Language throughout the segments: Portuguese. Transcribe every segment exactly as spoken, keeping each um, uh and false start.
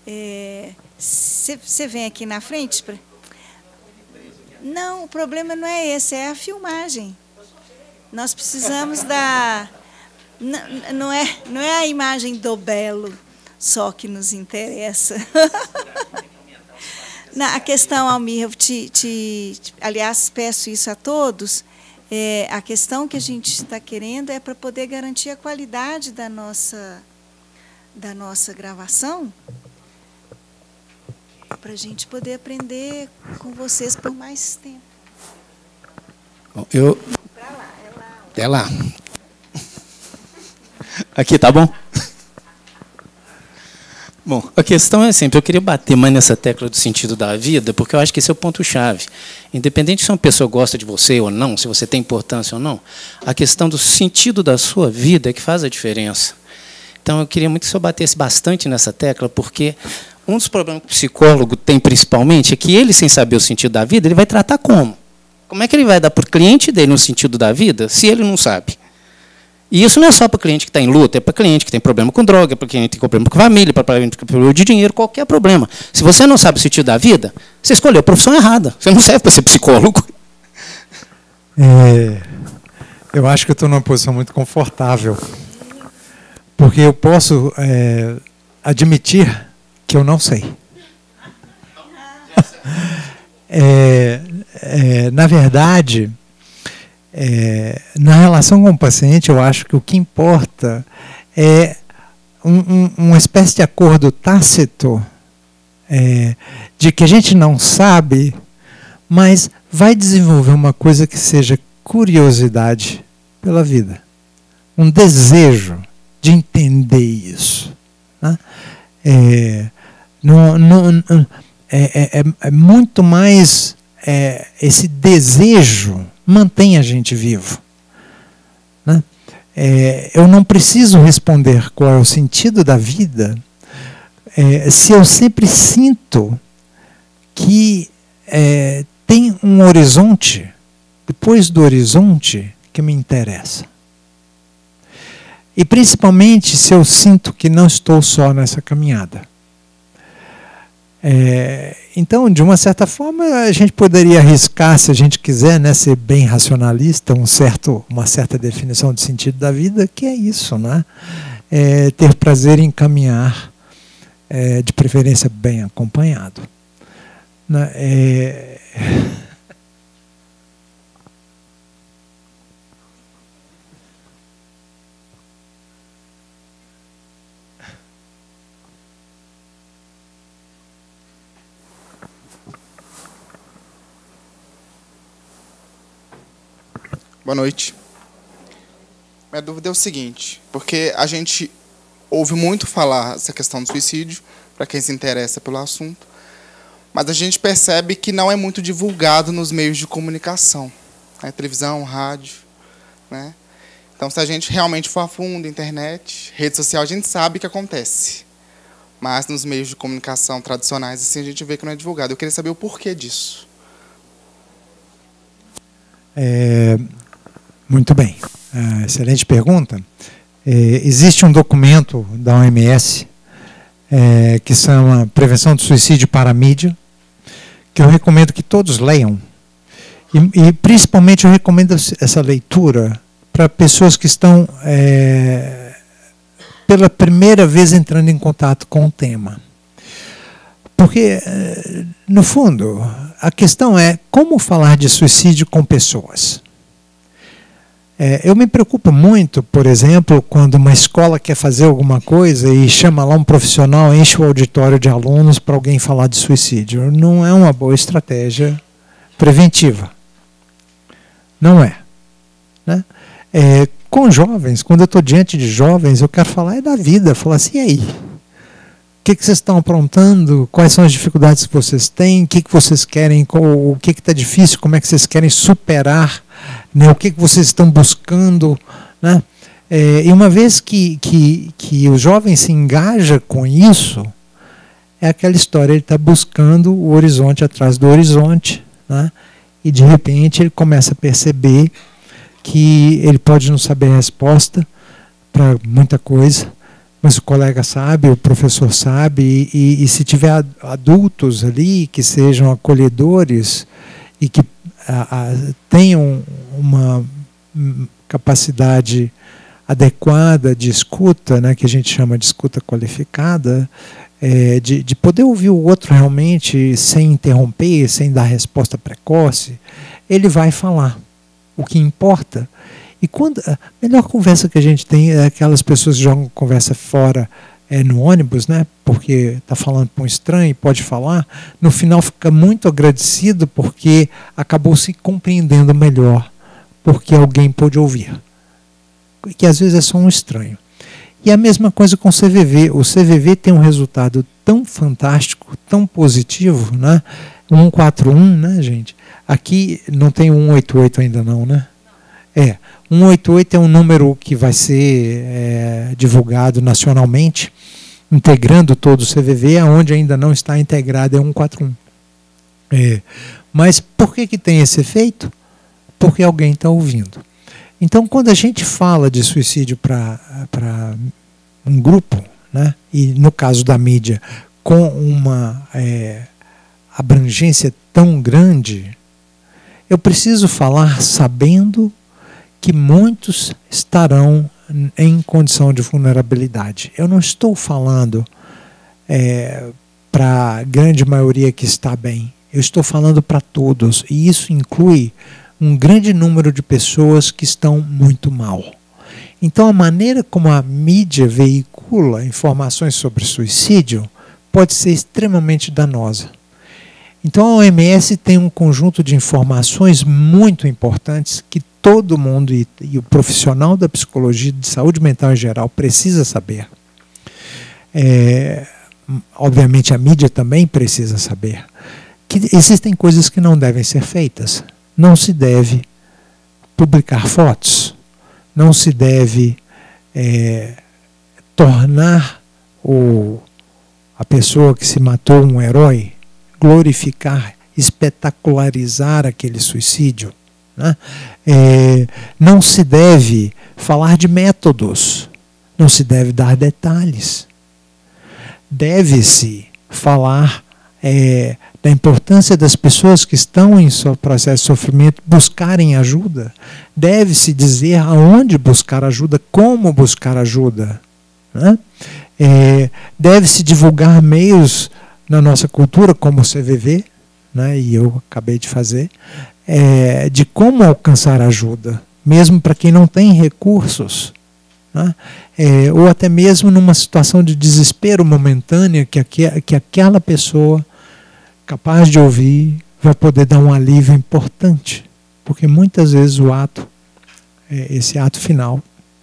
Você é, vem aqui na frente? Pra... Não, o problema não é esse, é a filmagem. Nós precisamos da... Não, não, é, não é a imagem do belo só que nos interessa. Na, a questão, Almir, eu te, te, aliás, peço isso a todos, é, a questão que a gente está querendo é para poder garantir a qualidade da nossa, da nossa gravação, para a gente poder aprender com vocês por mais tempo. Bom, eu... Para lá, é lá. É lá. Aqui, tá bom? Bom, a questão é sempre, eu queria bater mais nessa tecla do sentido da vida, porque eu acho que esse é o ponto-chave. Independente se uma pessoa gosta de você ou não, se você tem importância ou não, a questão do sentido da sua vida é que faz a diferença. Então, eu queria muito que o senhor batesse bastante nessa tecla, porque um dos problemas que o psicólogo tem, principalmente, é que ele, sem saber o sentido da vida, ele vai tratar como? Como é que ele vai dar para o cliente dele um sentido da vida, se ele não sabe? E isso não é só para o cliente que está em luta, é para o cliente que tem problema com droga, é para o cliente que tem problema com família, para o cliente que tem problema de dinheiro, qualquer problema. Se você não sabe o sentido da vida, você escolheu a profissão errada. Você não serve para ser psicólogo. É, eu acho que eu estou numa posição muito confortável, porque eu posso é, admitir que eu não sei. É, é, na verdade... É, na relação com o paciente, eu acho que o que importa é um, um, uma espécie de acordo tácito é, de que a gente não sabe, mas vai desenvolver uma coisa que seja curiosidade pela vida. Um desejo de entender isso. Né? É, não, não, é, é, é muito mais é, esse desejo mantém a gente vivo. Né? É, eu não preciso responder qual é o sentido da vida é, se eu sempre sinto que é, tem um horizonte, depois do horizonte, que me interessa. E principalmente se eu sinto que não estou só nessa caminhada. É, então, de uma certa forma, a gente poderia arriscar, se a gente quiser, né, ser bem racionalista, um certo, uma certa definição de sentido da vida, que é isso, né? É ter prazer em caminhar, é, de preferência bem acompanhado. Né? É... Boa noite. Minha dúvida é o seguinte, porque a gente ouve muito falar essa questão do suicídio, para quem se interessa pelo assunto, mas a gente percebe que não é muito divulgado nos meios de comunicação, né? Televisão, rádio, né? Então, se a gente realmente for a fundo, internet, rede social, a gente sabe que acontece, mas nos meios de comunicação tradicionais, assim, a gente vê que não é divulgado. Eu queria saber o porquê disso. É... Muito bem, uh, excelente pergunta. É, existe um documento da O M S é, que se chama Prevenção do Suicídio para a Mídia, que eu recomendo que todos leiam. E, e principalmente eu recomendo essa leitura para pessoas que estão é, pela primeira vez entrando em contato com o tema. Porque, no fundo, a questão é como falar de suicídio com pessoas. É, eu me preocupo muito, por exemplo, quando uma escola quer fazer alguma coisa e chama lá um profissional, enche o auditório de alunos para alguém falar de suicídio. Não é uma boa estratégia preventiva. Não é. Né? É, com jovens, quando eu estou diante de jovens, eu quero falar é da vida. Falar assim, e aí? O que, que vocês estão aprontando? Quais são as dificuldades que vocês têm? O que, que vocês querem? O que está difícil? Como é que vocês querem superar? Né? O que, que vocês estão buscando? Né? É, e uma vez que, que, que o jovem se engaja com isso, é aquela história, ele está buscando o horizonte atrás do horizonte. Né? E de repente ele começa a perceber que ele pode não saber a resposta para muita coisa, mas o colega sabe, o professor sabe, e, e, e se tiver adultos ali que sejam acolhedores e que a, a, tenham uma capacidade adequada de escuta, né, que a gente chama de escuta qualificada, é, de, de poder ouvir o outro realmente sem interromper, sem dar resposta precoce, ele vai falar o que importa. E quando, a melhor conversa que a gente tem é aquelas pessoas que jogam conversa fora é, no ônibus, né? Porque está falando para um estranho e pode falar, no final fica muito agradecido porque acabou se compreendendo melhor, porque alguém pôde ouvir. Que às vezes é só um estranho. E a mesma coisa com o C V V. O C V V tem um resultado tão fantástico, tão positivo, né? cento e quarenta e um, né, gente? Aqui não tem cento e oitenta e oito ainda não, né? É, cento e oitenta e oito é um número que vai ser é, divulgado nacionalmente, integrando todo o C V V, onde ainda não está integrado é cento e quarenta e um. É, mas por que, que tem esse efeito? Porque alguém está ouvindo. Então, quando a gente fala de suicídio para um grupo, né, e no caso da mídia, com uma é, abrangência tão grande, eu preciso falar sabendo que muitos estarão em condição de vulnerabilidade. Eu não estou falando é, para a grande maioria que está bem. Eu estou falando para todos. E isso inclui um grande número de pessoas que estão muito mal. Então, a maneira como a mídia veicula informações sobre suicídio pode ser extremamente danosa. Então, a O M S tem um conjunto de informações muito importantes que todo mundo e, e o profissional da psicologia de saúde mental em geral precisa saber. É, obviamente, a mídia também precisa saber que existem coisas que não devem ser feitas. Não se deve publicar fotos, não se deve é, tornar o, a pessoa que se matou um herói, glorificar, espetacularizar aquele suicídio. Né? É, não se deve falar de métodos, não se deve dar detalhes. Deve-se falar é, da importância das pessoas que estão em seu processo de sofrimento buscarem ajuda. Deve-se dizer aonde buscar ajuda, como buscar ajuda. Né? É, deve-se divulgar meios na nossa cultura, como o C V V, né, e eu acabei de fazer, é, de como alcançar ajuda, mesmo para quem não tem recursos. Né? É, ou até mesmo numa situação de desespero momentânea, que, aqu que aquela pessoa capaz de ouvir vai poder dar um alívio importante, porque muitas vezes o ato, esse ato final,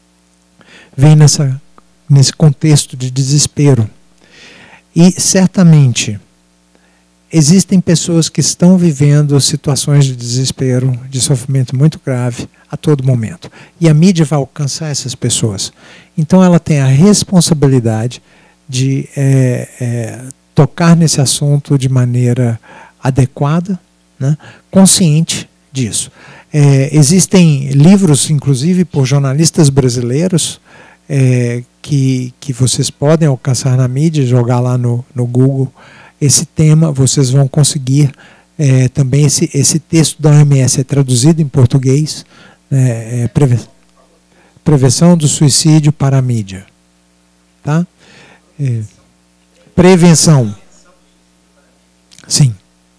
vem nessa, nesse contexto de desespero. E certamente existem pessoas que estão vivendo situações de desespero, de sofrimento muito grave a todo momento. E a mídia vai alcançar essas pessoas. Então ela tem a responsabilidade de é, é, tocar nesse assunto de maneira adequada, né, consciente disso. É, existem livros, inclusive, por jornalistas brasileiros, é, que, que vocês podem alcançar na mídia, jogar lá no, no Google esse tema, vocês vão conseguir. É, também esse, esse texto da O M S é traduzido em português, é, é, preve, prevenção do suicídio para a mídia. Tá? É, prevenção. Sim.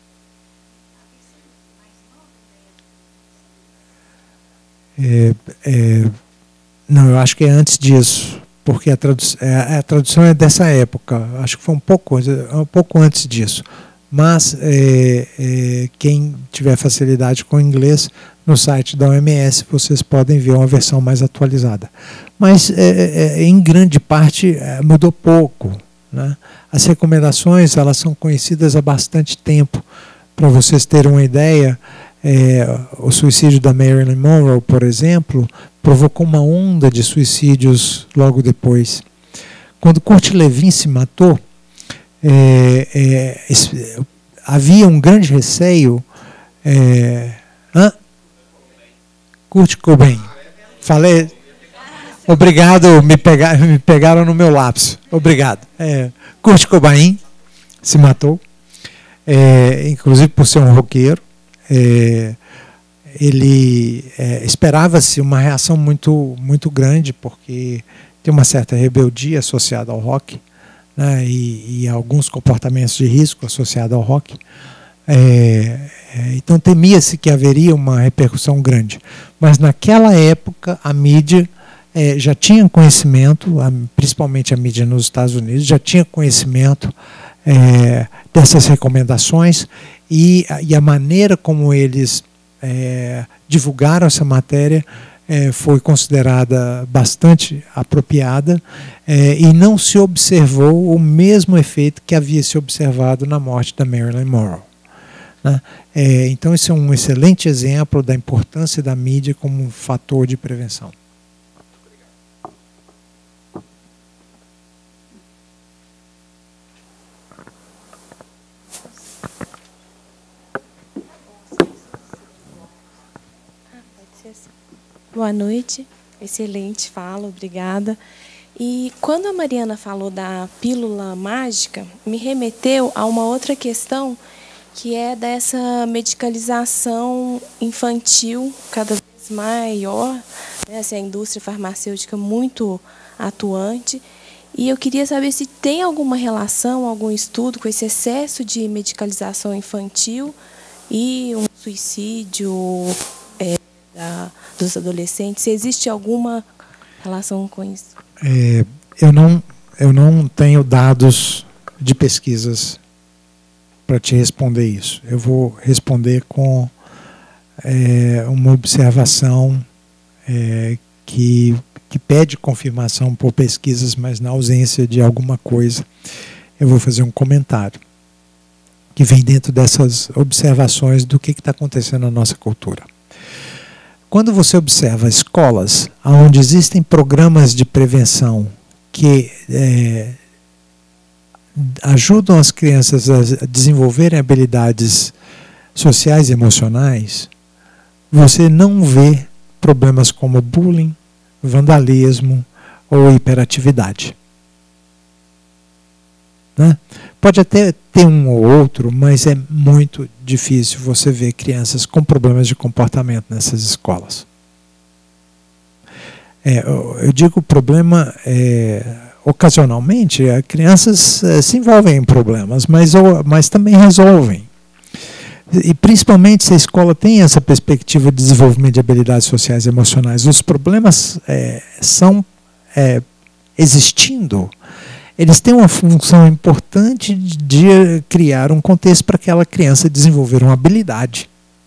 É, é, não, eu acho que é antes disso, porque a, tradu é, a tradução é dessa época, acho que foi um pouco, um pouco antes disso. Mas é, é, quem tiver facilidade com o inglês, no site da O M S vocês podem ver uma versão mais atualizada. Mas é, é, em grande parte mudou pouco. Né? As recomendações elas são conhecidas há bastante tempo. Para vocês terem uma ideia, é, o suicídio da Marilyn Monroe, por exemplo, provocou uma onda de suicídios logo depois. Quando Kurt Lewin se matou, é, é, havia um grande receio. É, hã? Kurt Cobain. Falei. Obrigado, me, pega, me pegaram no meu lapso. Obrigado. É, Kurt Cobain se matou, é, inclusive por ser um roqueiro. É, ele é, esperava-se uma reação muito, muito grande, porque tem uma certa rebeldia associada ao rock, né, e, e alguns comportamentos de risco associados ao rock. É, é, então temia-se que haveria uma repercussão grande. Mas naquela época a mídia é, já tinha conhecimento, a, principalmente a mídia nos Estados Unidos, já tinha conhecimento é, dessas recomendações, e, e a maneira como eles é, divulgaram essa matéria é, foi considerada bastante apropriada, é, e não se observou o mesmo efeito que havia se observado na morte da Marilyn Monroe. Né? É, então, esse é um excelente exemplo da importância da mídia como um fator de prevenção. Boa noite, excelente fala, obrigada. E quando a Mariana falou da pílula mágica, me remeteu a uma outra questão, que é dessa medicalização infantil cada vez maior, né? Assim, a indústria farmacêutica muito atuante. E eu queria saber se tem alguma relação, algum estudo com esse excesso de medicalização infantil e um suicídio é, da, dos adolescentes. Se existe alguma relação com isso? É, eu não, eu não tenho dados de pesquisas para te responder isso. Eu vou responder com é, uma observação é, que, que pede confirmação por pesquisas, mas na ausência de alguma coisa, eu vou fazer um comentário que vem dentro dessas observações do que está acontecendo na nossa cultura. Quando você observa escolas onde existem programas de prevenção que é, ajudam as crianças a desenvolverem habilidades sociais e emocionais, você não vê problemas como bullying, vandalismo ou hiperatividade. Né? Pode até ter um ou outro, mas é muito difícil você ver crianças com problemas de comportamento nessas escolas. É, eu digo problema... É, ocasionalmente, crianças eh, se envolvem em problemas, mas, ou, mas também resolvem. E principalmente se a escola tem essa perspectiva de desenvolvimento de habilidades sociais e emocionais. Os problemas eh, são, eh, existindo, eles têm uma função importante de criar um contexto para aquela criança desenvolver uma habilidade.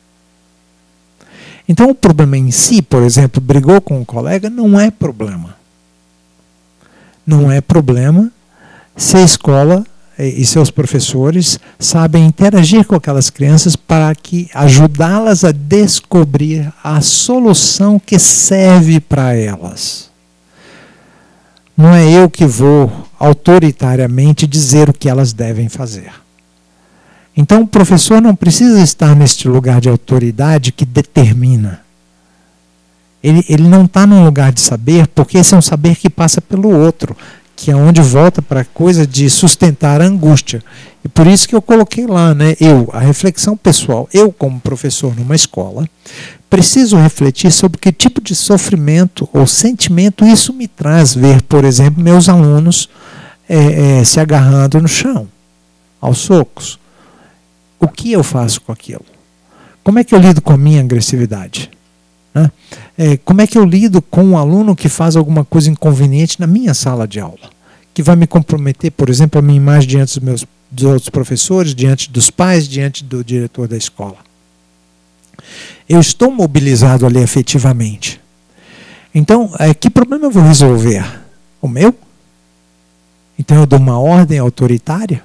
Então o problema em si, por exemplo, brigou com um colega, não é problema. Não é problema se a escola e seus professores sabem interagir com aquelas crianças para que ajudá-las a descobrir a solução que serve para elas. Não é eu que vou autoritariamente dizer o que elas devem fazer. Então o professor não precisa estar neste lugar de autoridade que determina. Ele, ele não está num lugar de saber, porque esse é um saber que passa pelo outro, que é onde volta para a coisa de sustentar a angústia. E por isso que eu coloquei lá, né, eu, a reflexão pessoal, eu como professor numa escola, preciso refletir sobre que tipo de sofrimento ou sentimento isso me traz ver, por exemplo, meus alunos é, é, se agarrando no chão, aos socos. O que eu faço com aquilo? Como é que eu lido com a minha agressividade? Né? É, como é que eu lido com um aluno que faz alguma coisa inconveniente na minha sala de aula? Que vai me comprometer, por exemplo, a minha imagem diante dos meus dos outros professores, diante dos pais, diante do diretor da escola. Eu estou mobilizado ali efetivamente. Então, é, que problema eu vou resolver? O meu? Então eu dou uma ordem autoritária?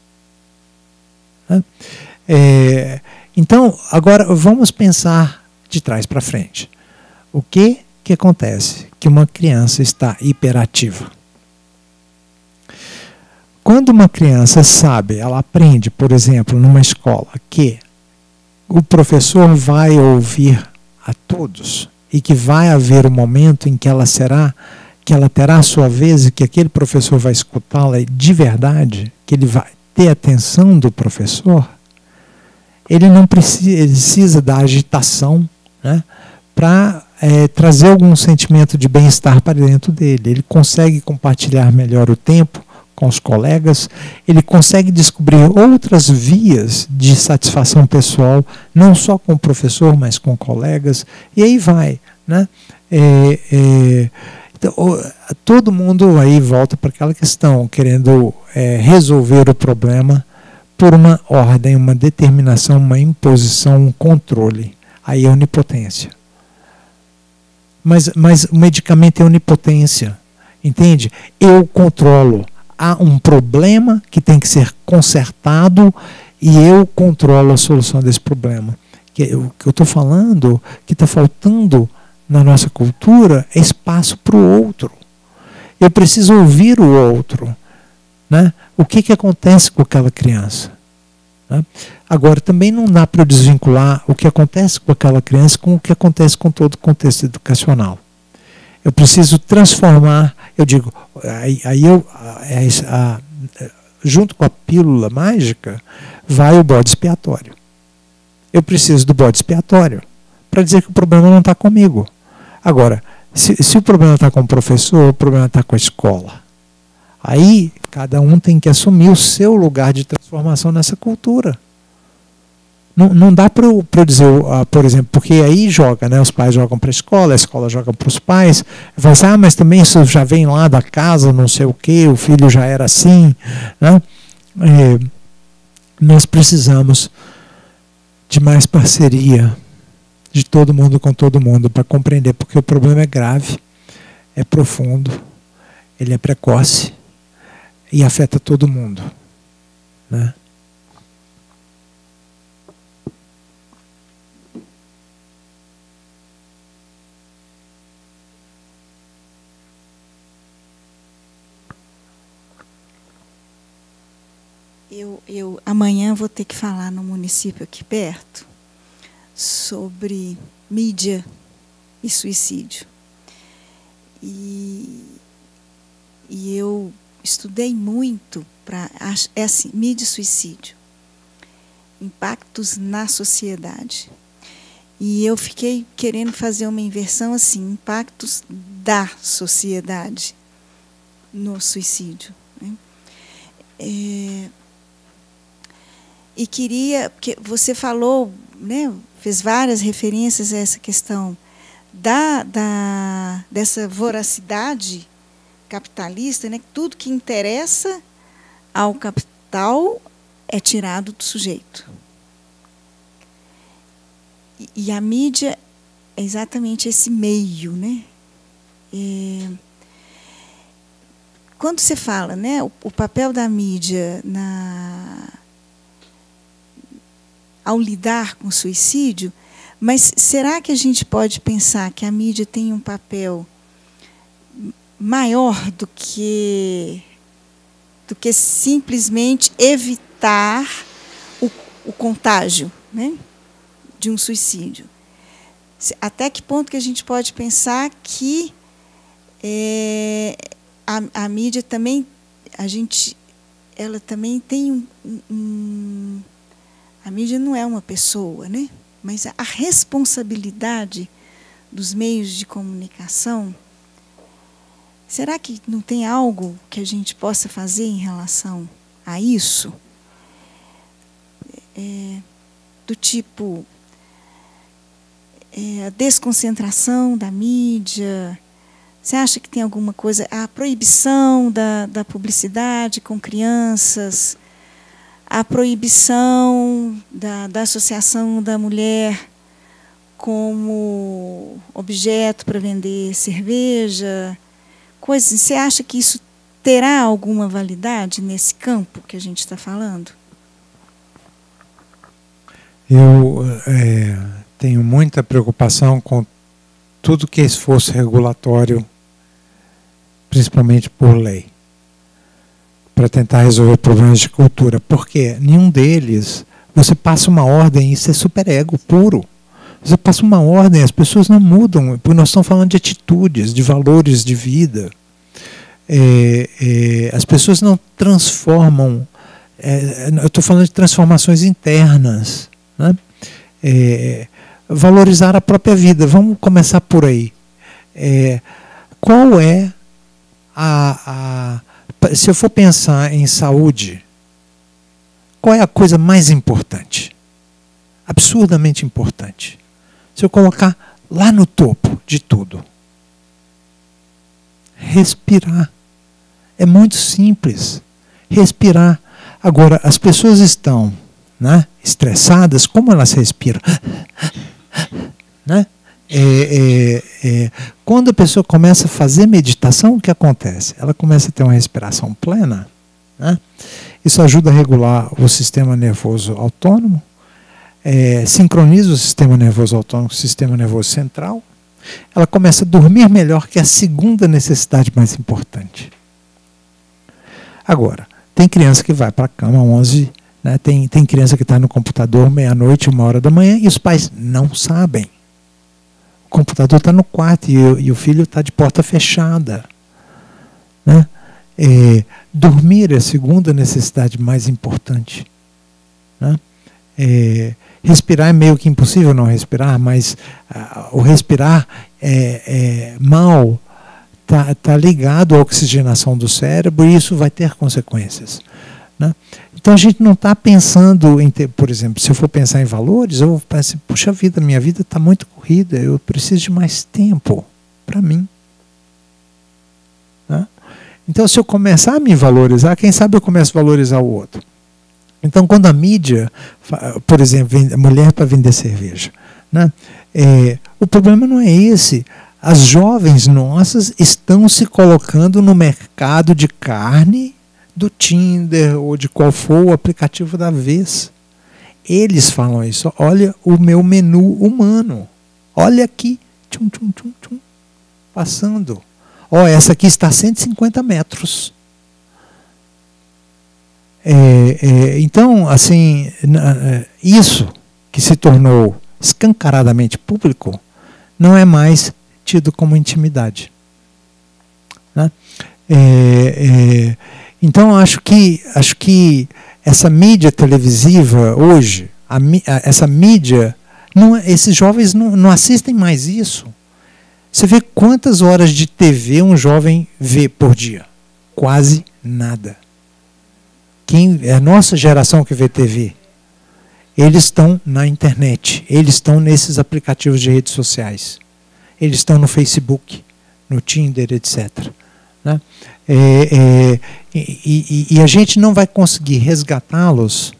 Né? É, então, agora vamos pensar de trás para frente. O que, que acontece? Que uma criança está hiperativa. Quando uma criança sabe, ela aprende, por exemplo, numa escola, que o professor vai ouvir a todos e que vai haver um momento em que ela será, que ela terá a sua vez e que aquele professor vai escutá-la de verdade, que ele vai ter a atenção do professor, ele não precisa, precisa da agitação, né, para é, trazer algum sentimento de bem-estar para dentro dele. Ele consegue compartilhar melhor o tempo com os colegas, ele consegue descobrir outras vias de satisfação pessoal, não só com o professor, mas com colegas, e aí vai, né? É, é, então, todo mundo aí volta para aquela questão, querendo é, resolver o problema por uma ordem, uma determinação, uma imposição, um controle. Aí é onipotência. Mas, mas o medicamento é onipotência, entende? Eu controlo. Há um problema que tem que ser consertado e eu controlo a solução desse problema. Que, o que eu estou falando, que está faltando na nossa cultura, é espaço para o outro. Eu preciso ouvir o outro, né? O que, que acontece com aquela criança? Né? Agora, também não dá para desvincular o que acontece com aquela criança com o que acontece com todo o contexto educacional. Eu preciso transformar, eu digo, aí, aí eu, a, a, junto com a pílula mágica, vai o bode expiatório. Eu preciso do bode expiatório para dizer que o problema não está comigo. Agora, se, se o problema está com o professor, o problema está com a escola. Aí, cada um tem que assumir o seu lugar de transformação nessa cultura. Não, não dá para eu, eu dizer, uh, por exemplo, porque aí joga, né? Os pais jogam para a escola, a escola joga para os pais. Vai dizer, ah, mas também isso já vem lá da casa, não sei o quê, o filho já era assim. Né? É, nós precisamos de mais parceria de todo mundo com todo mundo para compreender, porque o problema é grave, é profundo, ele é precoce e afeta todo mundo. Né? Eu, eu amanhã vou ter que falar no município aqui perto sobre mídia e suicídio. E, e eu estudei muito para... É assim, mídia e suicídio. Impactos na sociedade. E eu fiquei querendo fazer uma inversão assim, impactos da sociedade no suicídio. Né? É, e queria, porque você falou, né, fez várias referências a essa questão da, da, dessa voracidade capitalista, né, tudo que interessa ao capital é tirado do sujeito. E, e a mídia é exatamente esse meio. Né? É, quando você fala, né, o, o papel da mídia na... ao lidar com o suicídio, mas será que a gente pode pensar que a mídia tem um papel maior do que, do que simplesmente evitar o, o contágio, né, de um suicídio? Até que ponto que a gente pode pensar que é, a, a mídia também, a gente, ela também tem um... um A mídia não é uma pessoa, né? Mas a responsabilidade dos meios de comunicação, será que não tem algo que a gente possa fazer em relação a isso? É, do tipo, é, a desconcentração da mídia. Você acha que tem alguma coisa? A proibição da, da publicidade com crianças, a proibição da, da associação da mulher como objeto para vender cerveja, coisas. Você acha que isso terá alguma validade nesse campo que a gente está falando? Eu é, tenho muita preocupação com tudo que é esforço regulatório, principalmente por lei, para tentar resolver problemas de cultura. Porque nenhum deles, você passa uma ordem e isso é superego puro. Você passa uma ordem, as pessoas não mudam, porque nós estamos falando de atitudes, de valores de vida. É, é, as pessoas não transformam, é, eu estou falando de transformações internas, né? É, valorizar a própria vida, vamos começar por aí. É, qual é a, a... Se eu for pensar em saúde, qual é a coisa mais importante? Absurdamente importante. Se eu colocar lá no topo de tudo. Respirar. É muito simples. Respirar. Agora, as pessoas estão, né, estressadas, como elas respiram? Né? É, é, é, quando a pessoa começa a fazer meditação, o que acontece? Ela começa a ter uma respiração plena, né? Isso ajuda a regular o sistema nervoso autônomo, é, sincroniza o sistema nervoso autônomo com o sistema nervoso central. Ela começa a dormir melhor, que é a segunda necessidade mais importante. Agora, tem criança que vai para a cama às onze, né? tem, tem criança que está no computador meia-noite, uma hora da manhã, e os pais não sabem. O computador está no quarto e, e o filho está de porta fechada. Né? É, dormir é a segunda necessidade mais importante. Né? É, respirar é meio que impossível não respirar, mas ah, o respirar é, é, mal está tá ligado à oxigenação do cérebro e isso vai ter consequências. Né? Então a gente não está pensando em ter, por exemplo, se eu for pensar em valores, eu vou pensar, puxa vida, minha vida está muito corrida, eu preciso de mais tempo para mim. Né? Então se eu começar a me valorizar, quem sabe eu começo a valorizar o outro. Então quando a mídia, por exemplo, a mulher para vender cerveja, né? É, o problema não é esse. As jovens nossas estão se colocando no mercado de carne do Tinder ou de qual for o aplicativo da vez. Eles falam isso. Olha o meu menu humano. Olha aqui. Tchum, tchum, tchum, tchum, passando. Ó, essa aqui está a cento e cinquenta metros. É, é, então, assim, isso que se tornou escancaradamente público não é mais tido como intimidade. Né? É, é, então acho que, acho que essa mídia televisiva hoje, a, a, essa mídia, não, esses jovens não, não assistem mais isso. Você vê quantas horas de T V um jovem vê por dia? Quase nada. Quem, é a nossa geração que vê T V. Eles estão na internet, eles estão nesses aplicativos de redes sociais. Eles estão no Facebook, no Tinder, etcétera. Né? É, é, e, e, e a gente não vai conseguir resgatá-los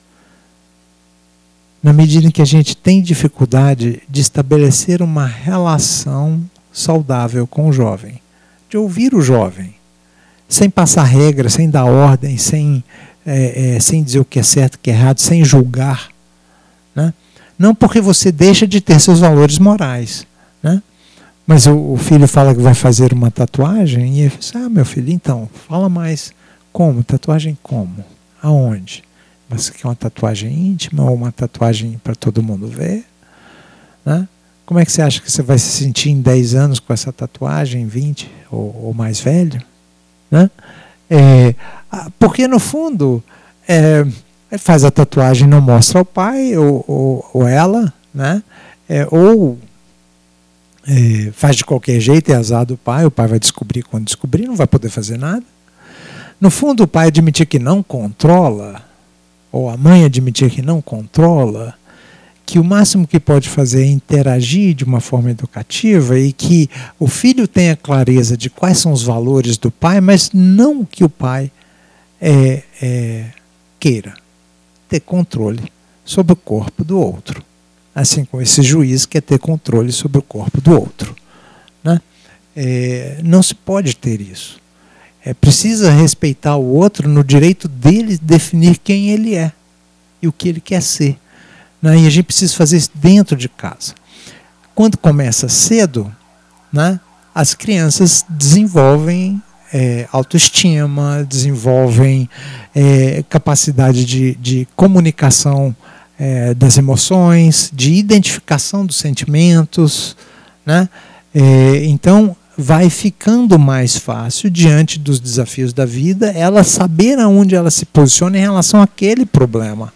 na medida em que a gente tem dificuldade de estabelecer uma relação saudável com o jovem. De ouvir o jovem, sem passar regra, sem dar ordem, sem, é, é, sem dizer o que é certo, o que é errado, sem julgar. Né? Não porque você deixa de ter seus valores morais. Né? Mas o, o filho fala que vai fazer uma tatuagem e ele fala, ah, meu filho, então, fala mais. Como? Tatuagem como? Aonde? Você quer uma tatuagem íntima ou uma tatuagem para todo mundo ver? Né? Como é que você acha que você vai se sentir em dez anos com essa tatuagem, vinte ou, ou mais velho? Né? É, porque, no fundo, é, ele faz a tatuagem e não mostra ao pai ou, ou, ou ela, né? É, ou é, faz de qualquer jeito, é azar do pai, o pai vai descobrir quando descobrir, não vai poder fazer nada. No fundo, o pai admitir que não controla, ou a mãe admitir que não controla, que o máximo que pode fazer é interagir de uma forma educativa e que o filho tenha clareza de quais são os valores do pai, mas não que o pai é, é, queira ter controle sobre o corpo do outro. Assim como esse juiz quer ter controle sobre o corpo do outro. Né? É, não se pode ter isso. É, precisa respeitar o outro no direito dele definir quem ele é e o que ele quer ser. Né? E a gente precisa fazer isso dentro de casa. Quando começa cedo, né, as crianças desenvolvem é, autoestima, desenvolvem é, capacidade de, de comunicação é, das emoções, de identificação dos sentimentos, né? É, então, vai ficando mais fácil, diante dos desafios da vida, ela saber aonde ela se posiciona em relação àquele problema.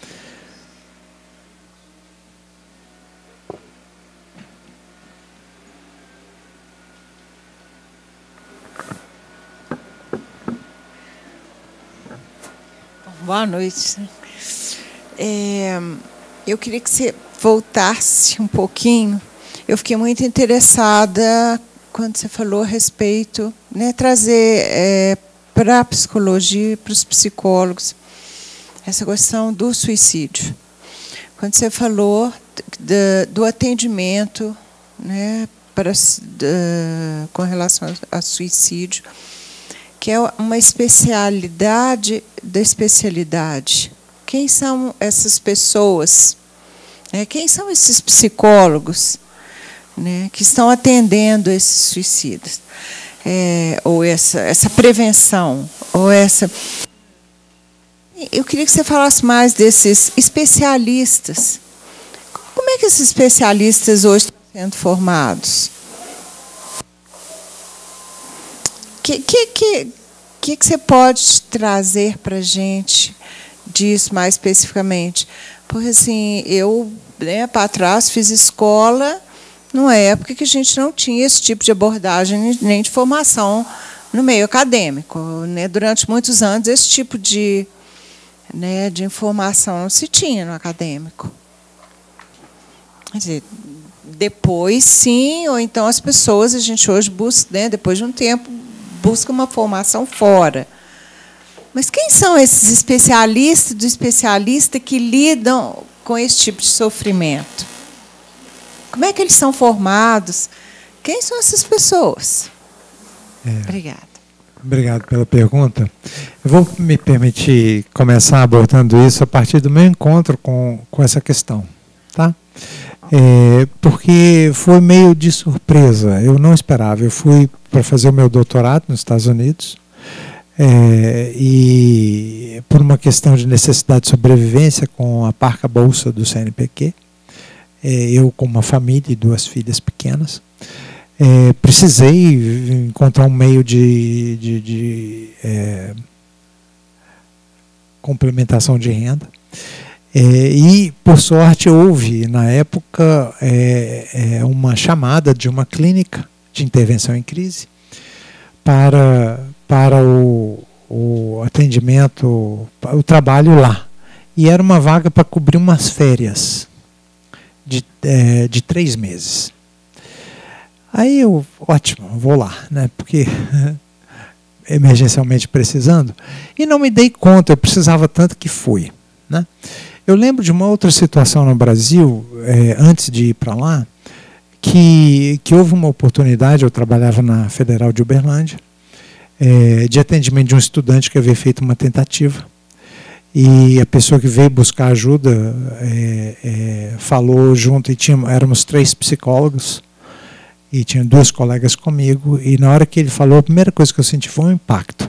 Boa noite. É, eu queria que você voltasse um pouquinho. Eu fiquei muito interessada quando você falou a respeito, né, trazer é, para a psicologia, para os psicólogos, essa questão do suicídio. Quando você falou do, do atendimento, né, para, da, com relação a suicídio, que é uma especialidade da especialidade. Quem são essas pessoas? Né? Quem são esses psicólogos, né, que estão atendendo esses suicidas? É, ou essa, essa prevenção, ou essa... Eu queria que você falasse mais desses especialistas. Como é que esses especialistas hoje estão sendo formados? O que, que, que, que, que você pode trazer para a gente disso mais especificamente? Porque, assim, eu, né, para trás, fiz escola numa época que a gente não tinha esse tipo de abordagem nem de formação no meio acadêmico. Né? Durante muitos anos, esse tipo de, né, de informação não se tinha no acadêmico. Quer dizer, depois, sim, ou então as pessoas, a gente hoje busca, né, depois de um tempo, busca uma formação fora. Mas quem são esses especialistas do especialista que lidam com esse tipo de sofrimento? Como é que eles são formados? Quem são essas pessoas? É, Obrigada. Obrigado pela pergunta. Eu vou me permitir começar abordando isso a partir do meu encontro com, com essa questão. Tá? É, porque foi meio de surpresa, eu não esperava. Eu fui para fazer o meu doutorado nos Estados Unidos, é, e por uma questão de necessidade de sobrevivência com a parca bolsa do C N P Q, é, eu com uma família e duas filhas pequenas, é, precisei encontrar um meio de, de, de é, complementação de renda. É, e, por sorte, houve, na época, é, é, uma chamada de uma clínica de intervenção em crise para, para o, o atendimento, o trabalho lá. E era uma vaga para cobrir umas férias de, é, de três meses. Aí eu, ótimo, vou lá, né, porque emergencialmente precisando. E não me dei conta, eu precisava tanto que fui, né? Eu lembro de uma outra situação no Brasil, é, antes de ir para lá, que, que houve uma oportunidade, eu trabalhava na Federal de Uberlândia, é, de atendimento de um estudante que havia feito uma tentativa. E a pessoa que veio buscar ajuda é, é, falou junto, e tinha, éramos três psicólogos, e tinha duas colegas comigo, e na hora que ele falou, a primeira coisa que eu senti foi um impacto.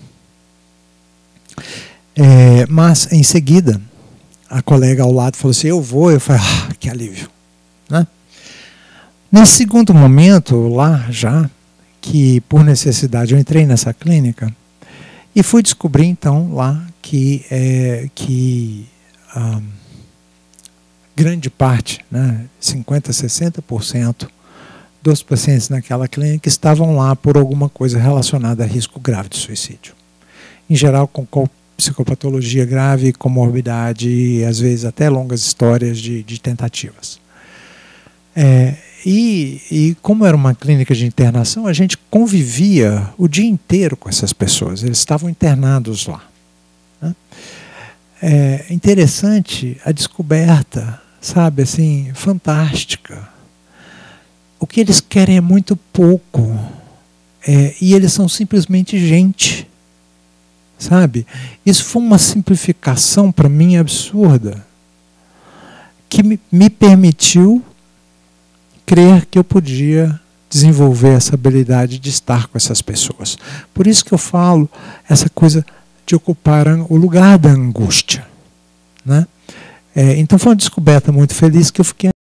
É, mas, em seguida, a colega ao lado falou assim, eu vou, eu falei, ah, que alívio. Né? Nesse segundo momento, lá já, que por necessidade eu entrei nessa clínica, e fui descobrir então lá que, é, que ah, grande parte, né, cinquenta por cento, sessenta por cento dos pacientes naquela clínica estavam lá por alguma coisa relacionada a risco grave de suicídio. Em geral, com qual psicopatologia grave, comorbidade e, às vezes, até longas histórias de, de tentativas. É, e, e, como era uma clínica de internação, a gente convivia o dia inteiro com essas pessoas. Eles estavam internados lá. Né? É interessante a descoberta, sabe, assim, fantástica. O que eles querem é muito pouco. É, e eles são simplesmente gente. Sabe? Isso foi uma simplificação para mim absurda, que me, me permitiu crer que eu podia desenvolver essa habilidade de estar com essas pessoas. Por isso que eu falo essa coisa de ocupar o lugar da angústia. Né? É, então foi uma descoberta muito feliz que eu fiquei